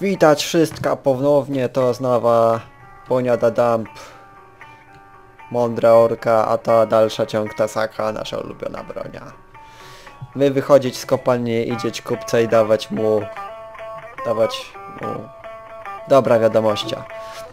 Witać wszystko ponownie, to znowu Poniada Dump, Mądra Orka, a ta dalsza ciąg Tasaka, nasza ulubiona bronia. My wychodzić z kopalni, idzieć kupca i dawać mu... dobra wiadomościa.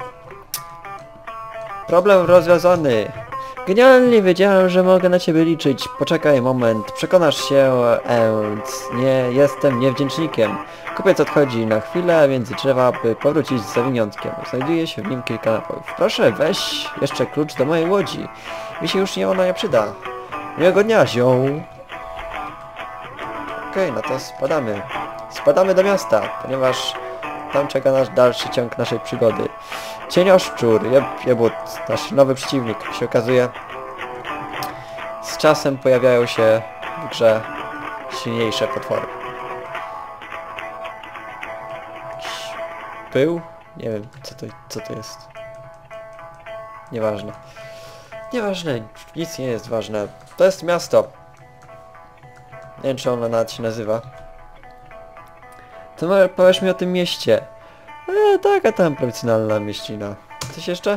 Problem rozwiązany. Genialnie wiedziałem, że mogę na ciebie liczyć. Poczekaj moment, przekonasz się, nie jestem niewdzięcznikiem. Kupiec odchodzi na chwilę między drzewa, by powrócić z zawiniątkiem. Znajduje się w nim kilka napojów. Proszę, weź jeszcze klucz do mojej łodzi. Mi się już ona nie przyda. Miłego dnia, ziom. Okej, no to spadamy. Spadamy do miasta, ponieważ tam czeka nasz dalszy ciąg naszej przygody. Cienioszczur, jebut, nasz nowy przeciwnik. Się okazuje, z czasem pojawiają się w grze silniejsze potwory. Jakiś pył? Nie wiem, co to jest. Nieważne. Nieważne, nic nie jest ważne. To jest miasto. Nie wiem, czy ono nawet się nazywa. To powiesz mi o tym mieście. Taka tam profesjonalna mieścina. Coś jeszcze?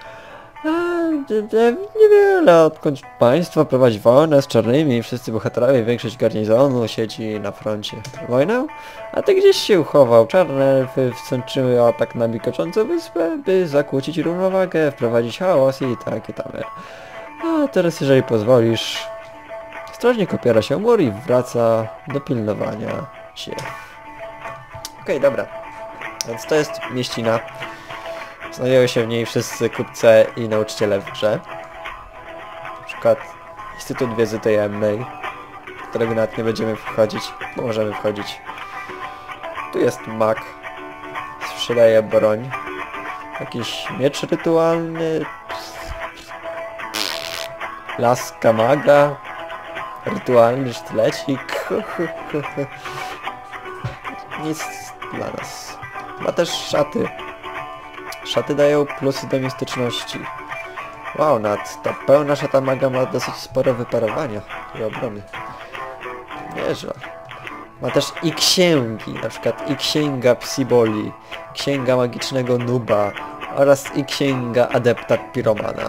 Niewiele, odkąd państwo prowadzi wojnę z czarnymi, wszyscy bohaterowie, większość garnizonu siedzi na froncie. Wojnę? A ty gdzieś się uchował. Czarne elfy wsączyły atak na mikoczącą wyspę, by zakłócić równowagę, wprowadzić chaos i takie tam. A teraz, jeżeli pozwolisz, strażnik opiera się o mur i wraca do pilnowania cię. Okej, dobra. Więc to jest mieścina. Znajdują się w niej wszyscy kupcy i nauczyciele w grze. Na przykład Instytut Wiedzy Tajemnej, do którego nawet nie będziemy wchodzić, bo możemy wchodzić. Tu jest mag. Sprzedaje broń. Jakiś miecz rytualny. Laska maga. Rytualny sztylecik. Nic dla nas. Ma też szaty. Szaty dają plusy do mistyczności. Wow, ta pełna szata maga ma dosyć sporo wyparowania i obrony. Nieźle. Ma też i księgi, na przykład i księga Psiboli, księga magicznego nuba oraz i księga adepta piromana.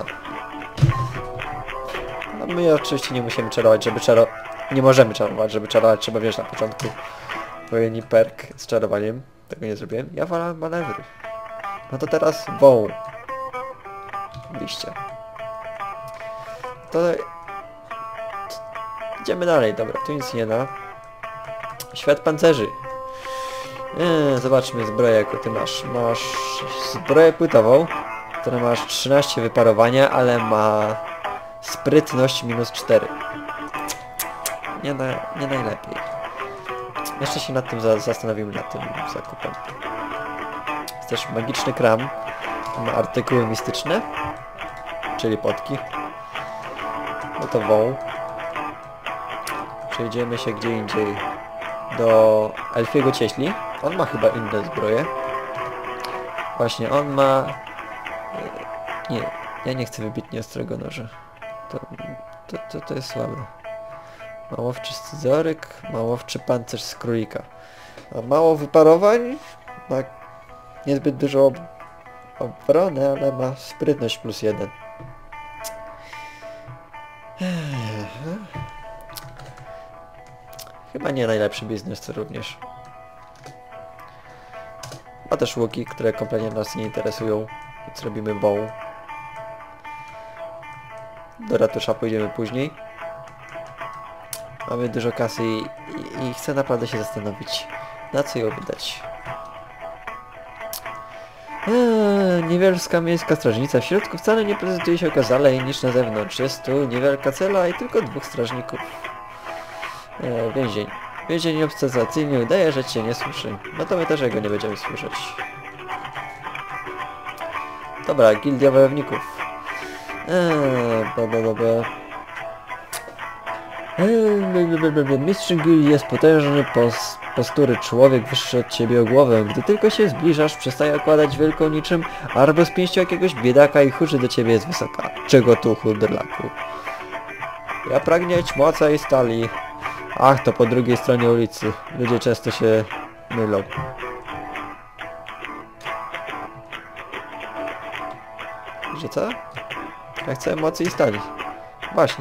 No my oczywiście nie musimy czarować, żeby nie możemy czarować, żeby czarować trzeba wziąć na początku odpowiedni perk z czarowaniem. Tego nie zrobiłem. Ja wolę manewry. No to teraz woł. Liście. To... Idziemy dalej, dobra, tu nic nie da. Świat pancerzy. Zobaczmy zbroję, jaką ty masz. Masz zbroję płytową, która masz 13 wyparowania, ale ma sprytność -4. Nie najlepiej. Jeszcze się nad tym zastanowimy, nad tym zakupem. Jest też magiczny kram. Ma artykuły mistyczne, czyli potki. No to woł. Przejdziemy się gdzie indziej do Elfiego Cieśli. On ma chyba inne zbroje. Właśnie, on ma... Nie, ja nie chcę wybitnie ostrego noża. To jest słabe. Małowczy scyzoryk, małowczy pancerz z królika. Ma mało wyparowań, ma niezbyt dużo obrony, ale ma sprytność +1. Chyba nie najlepszy biznes również. Ma też łuki, które kompletnie nas nie interesują, więc robimy woł. Do ratusza pójdziemy później. Mamy dużo kasy i chcę naprawdę się zastanowić, na co ją wydać. Niewielka miejska strażnica. W środku wcale nie prezentuje się okazalej niż na zewnątrz. Jest tu niewielka cela i tylko 2 strażników. Więzień. Więzień obserwacyjny udaje, że cię nie słyszy. No to my też jego nie będziemy słyszeć. Dobra, gildia wojowników. Mistrz gildii jest potężny postury człowiek wyższy od ciebie o głowę. Gdy tylko się zbliżasz, przestaje okładać wielką niczym albo z pięścią jakiegoś biedaka i huczy do ciebie jest wysoka. Czego tu, chuderlaku? Ja pragnieć moca i stali. Ach, to po drugiej stronie ulicy. Ludzie często się mylą. Że co? Ja chcę emocji i stali. Właśnie.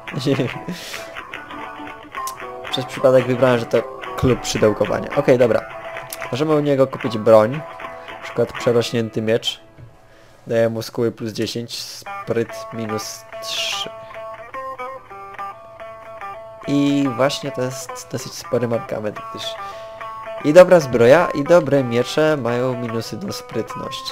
Przez przypadek wybrałem, że to klub szydełkowania. Okej, dobra. Możemy u niego kupić broń. Na przykład przerośnięty miecz. Daje muskuły plus 10, spryt minus 3. I właśnie to jest dosyć spory mankament, gdyż i dobra zbroja, i dobre miecze mają minusy do sprytności.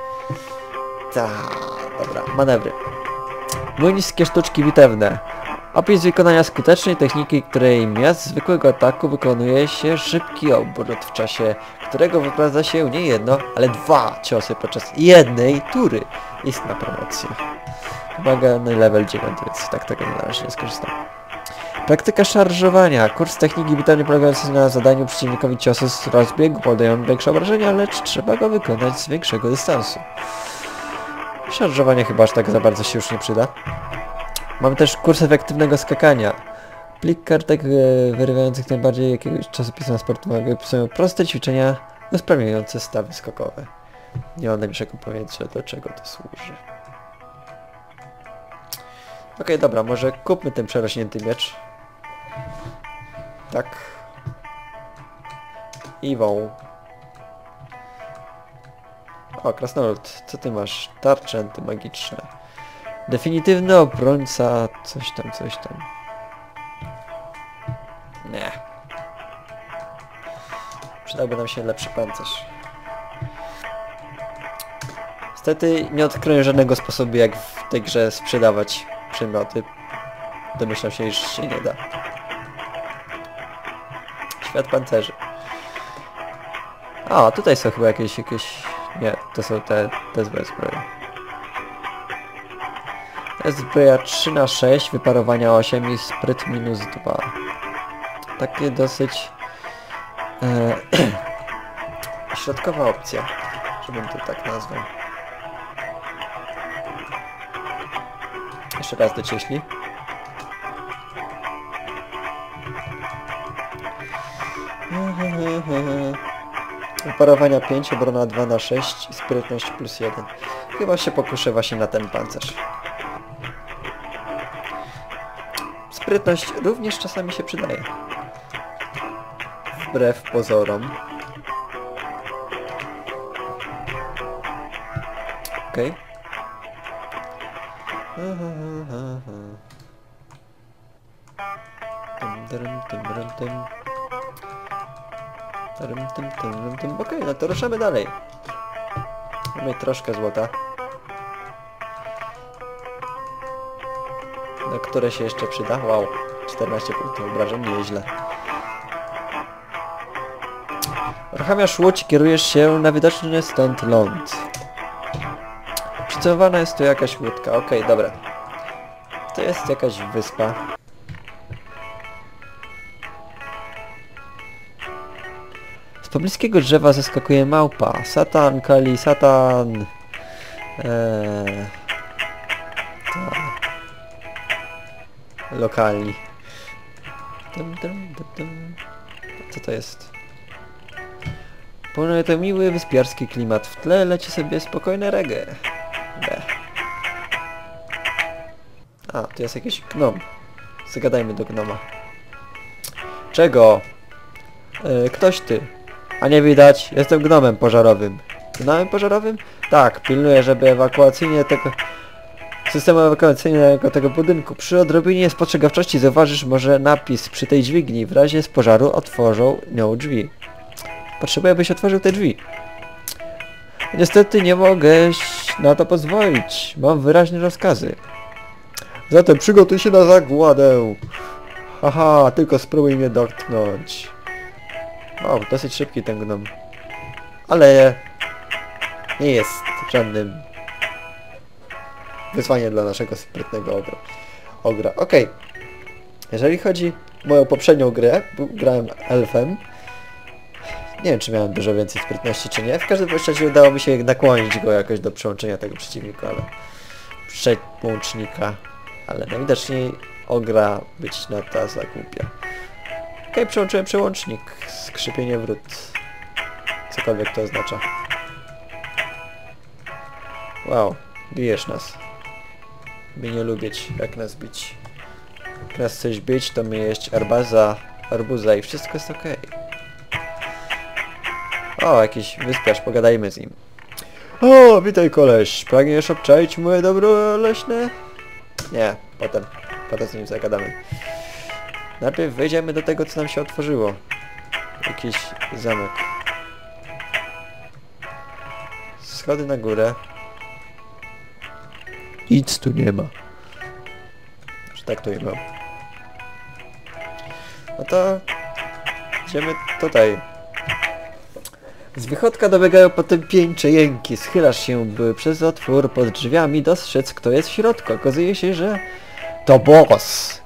Dobra, manewry. Młyńskie sztuczki bitewne. Opis wykonania skutecznej techniki, której miast zwykłego ataku wykonuje się szybki obrót, w czasie którego wyprowadza się nie jedno, ale 2 ciosy podczas jednej tury. Jest na promocję. Uwaga, na level 9, więc tak tego na razie nie skorzystam. Praktyka szarżowania. Kurs techniki bitewnej polegający na zadaniu przeciwnikowi ciosu z rozbiegu podają większe obrażenia, lecz trzeba go wykonać z większego dystansu. Szarżowanie chyba aż tak za bardzo się już nie przyda. Mamy też kurs efektywnego skakania. Plik kartek wyrywających najbardziej jakiegoś czasopisma sportowego opisują proste ćwiczenia usprawniające stawy skokowe. Nie mam najmniejszego pojęcia, do czego to służy. Okej, dobra, może kupmy ten przerośnięty miecz. Tak. Iwą. O, krasnolud, co ty masz? Tarcze antymagiczne. Definitywny obrońca, coś tam, coś tam. Nie. Przydałby nam się lepszy pancerz. Niestety nie odkryłem żadnego sposobu, jak w tej grze sprzedawać przedmioty. Domyślam się, iż się nie da. Świat pancerzy. A, tutaj są chyba jakieś... Nie, to są te złe zbroje. To jest zbroja 3×6, wyparowania 8 i spryt minus 2. Takie dosyć... środkowa opcja, żebym to tak nazwał. Jeszcze raz docieśli. Wyparowania 5, obrona 2×6 i sprytność plus 1. Chyba się pokuszę właśnie na ten pancerz. Sprytność również czasami się przydaje. Wbrew pozorom. Okej. Okej, no to ruszamy dalej. Mamy troszkę złota. Na które się jeszcze przyda? Wow, 14 punktów obrażeń, nieźle. Uruchamiasz łódź, kierujesz się na widoczny stąd ląd. Przycelowana jest tu jakaś łódka, okej, dobra. To jest jakaś wyspa. Z pobliskiego drzewa zeskakuje małpa. Satan, Kali, Satan. Lokalni. Co to jest? Ponadto miły wyspiarski klimat. W tle leci sobie spokojne reggae. A, tu jest jakiś gnom. Zagadajmy do gnoma. Czego? Ktoś ty. A nie widać, jestem gnomem pożarowym. Gnomem pożarowym? Tak, pilnuję, żeby ewakuacyjnie tego... systemu ewakuacyjnego tego budynku. Przy odrobinie spostrzegawczości zauważysz może napis przy tej dźwigni. W razie z pożaru otworzą nią drzwi. Potrzebuję, byś otworzył te drzwi. Niestety nie mogę na to pozwolić. Mam wyraźne rozkazy. Zatem przygotuj się na zagładę. Haha, tylko spróbuj mnie dotknąć. Wow, dosyć szybki ten gnom. Ale nie jest żadnym wyzwaniem dla naszego sprytnego ogra. Okej. Jeżeli chodzi o moją poprzednią grę, grałem elfem. Nie wiem, czy miałem dużo więcej sprytności, czy nie. W każdym razie udało mi się nakłonić go jakoś do przełączenia tego przeciwnika, ale najwidoczniej ogra być na ta zagłupia. Okej, przełączyłem przełącznik. Skrzypienie wrót. Cokolwiek to oznacza. Wow. Bijesz nas. My nie lubić, jak nas bić. Jak nas chcesz bić, to my jeść arbuza i wszystko jest okej. O, jakiś wyspiarz, pogadajmy z nim. O, witaj koleś, pragniesz obczaić moje dobro leśne? Nie, potem z nim zagadamy. Najpierw wejdziemy do tego, co nam się otworzyło. Jakiś zamek. Schody na górę. Nic tu nie ma. Że tak to i mam. No to... idziemy tutaj. Z wychodka dobiegają potępieńcze jęki. Schylasz się, by przez otwór pod drzwiami dostrzec, kto jest w środku. Okazuje się, że... to boss!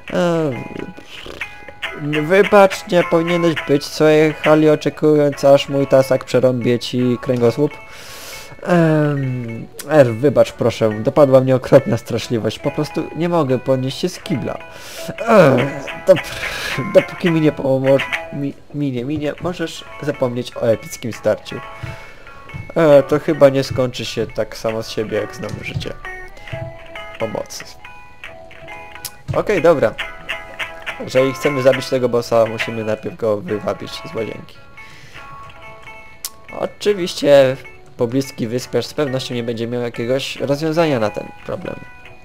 Wybacz, nie powinieneś być, co jechali oczekując, aż mój tasak przerąbie ci kręgosłup. Wybacz proszę, dopadła mnie okropna straszliwość, po prostu nie mogę podnieść się z kibla. Dopóki mi nie minie, możesz zapomnieć o epickim starciu. To chyba nie skończy się tak samo z siebie, jak znowu życie. Pomocy. Okej, dobra. Jeżeli chcemy zabić tego bossa, musimy najpierw go wywabić z łazienki. Oczywiście pobliski wyspiarz z pewnością nie będzie miał jakiegoś rozwiązania na ten problem.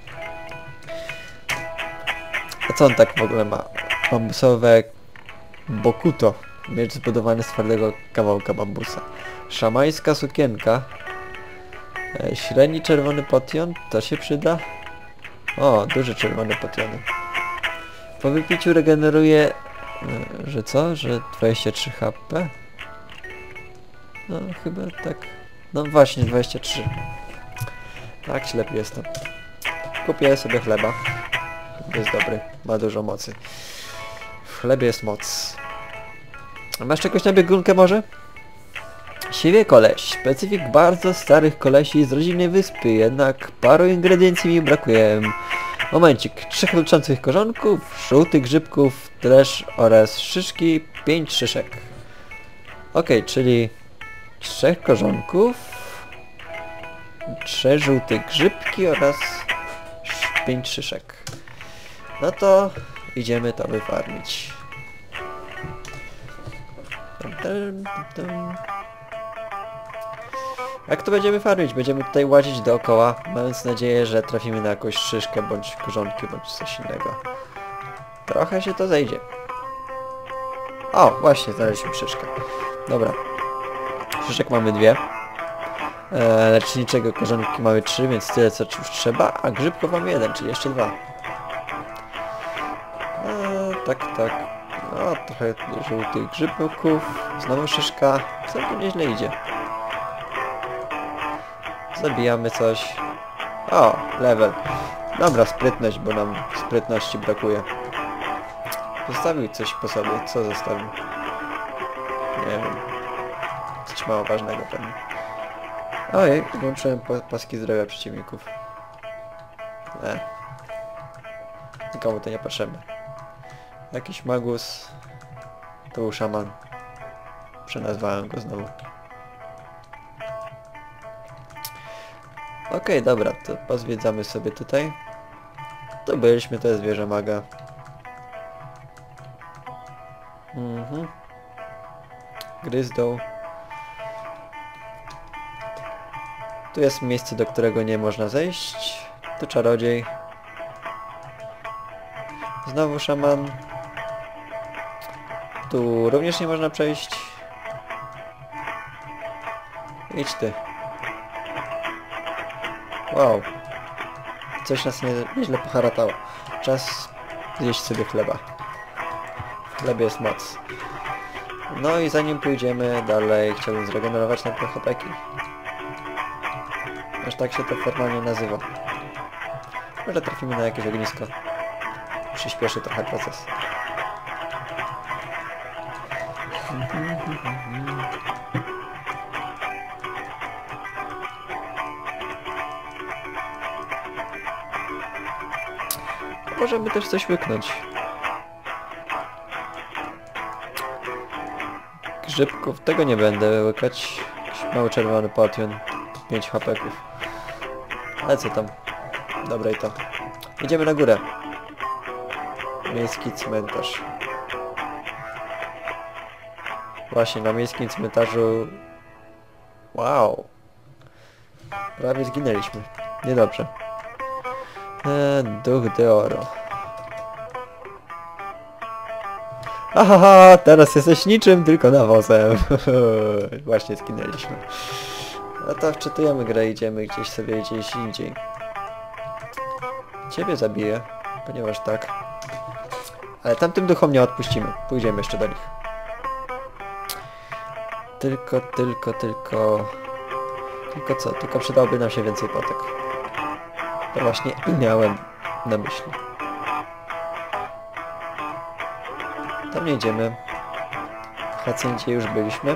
A co on tak w ogóle ma? Bambusowe bokuto. Miecz zbudowany z twardego kawałka bambusa. Szamańska sukienka. Średni czerwony potion, to się przyda. O, duży czerwony potion. Po wypiciu regeneruje... że co? Że 23 HP? No chyba tak. No właśnie, 23. Tak, ślepy jestem. Kupię sobie chleba. Jest dobry, ma dużo mocy. W chlebie jest moc. A masz czegoś na biegunkę może? Siwie koleś. Specyfik bardzo starych kolesi z rodzinnej wyspy, jednak paru ingrediencji mi brakuje. Momencik. 3 luczących korzonków, żółtych grzybków, dreszcz oraz szyszki, 5 szyszek. Okej, czyli 3 korzonków, 3 żółte grzybki oraz 5 szyszek. No to idziemy to wyfarmić. Jak to będziemy farmić? Będziemy tutaj łazić dookoła, mając nadzieję, że trafimy na jakąś szyszkę, bądź korzonki, bądź coś innego. Trochę się to zejdzie. O, właśnie, znaleźliśmy szyszkę. Dobra. Szyszek mamy 2. Leczniczego korzonki mamy 3, więc tyle co już trzeba, a grzybków mamy 1, czyli jeszcze 2. Tak. No, trochę żółtych grzybków. Znowu szyszka. Całkiem nieźle idzie. Zabijamy coś. O, level. Dobra, sprytność, bo nam sprytności brakuje. Zostawił coś po sobie. Co zostawił? Nie wiem. Coś mało ważnego pewnie. Ojej, włączyłem paski zdrowia przeciwników. Nikomu to nie potrzebne. Jakiś magus. To był szaman. Przenazwałem go znowu. Okej, dobra, to pozwiedzamy sobie tutaj. Tu byliśmy, to jest wieża maga. Gryzdą. Tu jest miejsce, do którego nie można zejść. Tu czarodziej. Znowu szaman. Tu również nie można przejść. Idź ty. Wow. Coś nas nieźle poharatało. Czas zjeść sobie chleba. W chlebie jest moc. No i zanim pójdziemy dalej, chciałbym zregenerować nam te chłopaki. Aż tak się to formalnie nazywa. Może trafimy na jakieś ognisko. Przyspieszy trochę proces. Możemy też coś łyknąć. Grzybków tego nie będę łykać. Jakiś mały czerwony potion. 5 hapeków. Ale co tam? Dobra i to. Idziemy na górę. Miejski cmentarz. Właśnie, na miejskim cmentarzu... Wow. Prawie zginęliśmy. Niedobrze. Duch de oro. Ahaha, teraz jesteś niczym, tylko nawozem. Właśnie zginęliśmy. No to wczytujemy grę, idziemy gdzieś indziej. Ciebie zabiję, ponieważ tak. Ale tamtym duchom nie odpuścimy. Pójdziemy jeszcze do nich. Tylko co? Tylko przydałoby nam się więcej potek. To właśnie miałem na myśli. Tam nie idziemy. W Hacyncie już byliśmy.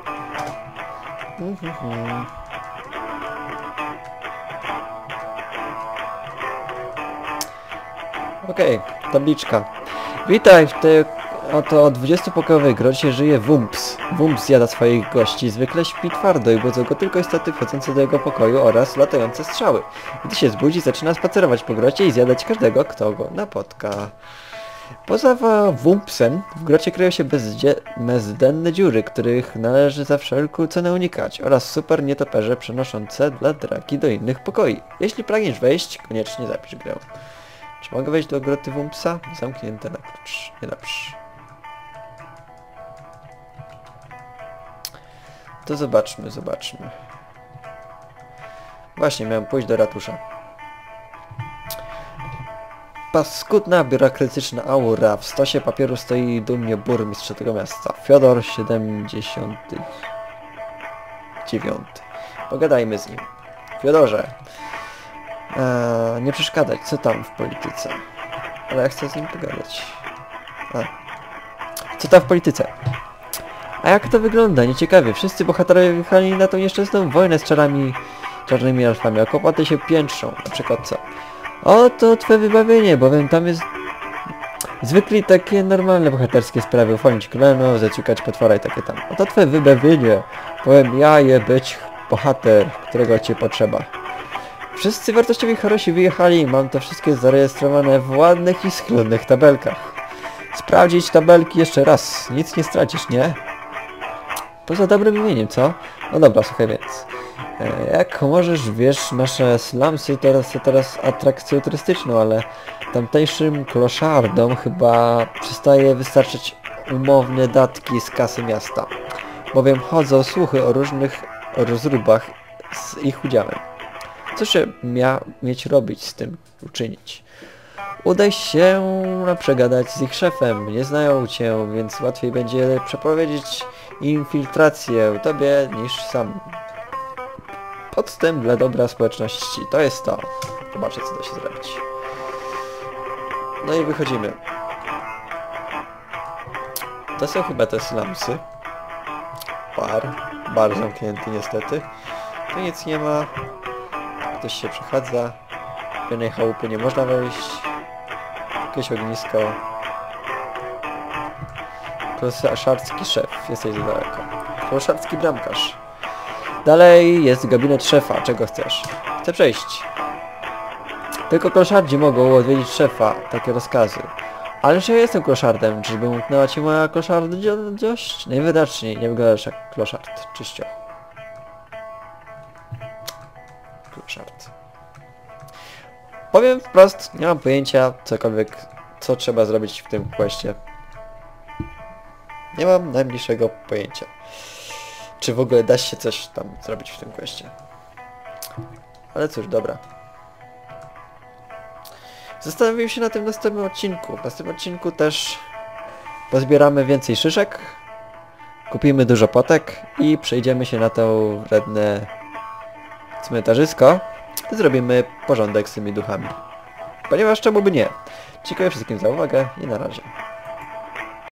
Okej, tabliczka. Witaj, w tej oto 20-pokojowej grocie żyje Wumps. Wumps zjada swoich gości, zwykle śpi twardo i budzą go tylko istoty wchodzące do jego pokoju oraz latające strzały. Gdy się zbudzi, zaczyna spacerować po grocie i zjadać każdego, kto go napotka. Poza Wumpsem w grocie kryją się bezdenne dziury, których należy za wszelką cenę unikać, oraz super nietoperze przenoszące dla draki do innych pokoi. Jeśli pragniesz wejść, koniecznie zapisz grę. Czy mogę wejść do groty Wumpsa? Zamknięte na klucz. Nie dobrze. To zobaczmy. Właśnie, miałem pójść do ratusza. Paskudna, biurokratyczna aura. W stosie papieru stoi dumnie burmistrz tego miasta. Fiodor 79. Pogadajmy z nim. Fiodorze. Nie przeszkadzać, co tam w polityce? Ale ja chcę z nim pogadać. Co tam w polityce? A jak to wygląda? Nieciekawie. Wszyscy bohaterowie wyjechali na tą nieszczęsną wojnę z czarnymi elfami, a kłopoty się piętrzą. Na przykład co? O, to twoje wybawienie, bowiem tam jest... Zwykle takie normalne bohaterskie sprawy. Uchwalić królewną, zaciukać potwora i takie tam. Oto twoje wybawienie, bowiem ja je być bohater, którego ci potrzeba. Wszyscy wartościowi herosi wyjechali i mam to wszystkie zarejestrowane w ładnych i schludnych tabelkach. Sprawdzić tabelki jeszcze raz. Nic nie stracisz, nie? Poza dobrym imieniem, co? No dobra, słuchaj więc. Jak możesz, wiesz, nasze slumsy teraz atrakcją turystyczną, ale tamtejszym kloszardom chyba przestaje wystarczyć umowne datki z kasy miasta. Bowiem chodzą słuchy o różnych rozróbach z ich udziałem. Co się mieć robić z tym, uczynić? Udaj się przegadać z ich szefem. Nie znają cię, więc łatwiej będzie przeprowadzić infiltrację tobie niż sam. Podstęp dla dobra społeczności. To jest to. Zobaczę, co da się zrobić. No i wychodzimy. To są chyba te slumsy. Bar zamknięty niestety. Tu nic nie ma. Ktoś się przechadza. W jednej chałupy nie można wejść. Jakieś ognisko. Kloszardzki szef. Jesteś za daleko. Kloszardzki bramkarz. Dalej jest gabinet szefa. Czego chcesz? Chcę przejść. Tylko kloszardzi mogą odwiedzić szefa. Takie rozkazy. Ależ ja jestem kloszardem. Czyżby umknęła ci moja kloszardziość? Najwyraźniej nie wyglądasz jak kloszard. Czyścio. Kloszard. Powiem wprost, nie mam pojęcia co trzeba zrobić w tym questie. Nie mam najmniejszego pojęcia. Czy w ogóle da się coś tam zrobić w tym questie. Ale cóż, dobra. Zastanowiłem się na tym następnym odcinku. W następnym odcinku też pozbieramy więcej szyszek, kupimy dużo potek i przejdziemy się na to wredne cmentarzysko i zrobimy porządek z tymi duchami. Ponieważ czemu by nie? Dziękuję wszystkim za uwagę i na razie.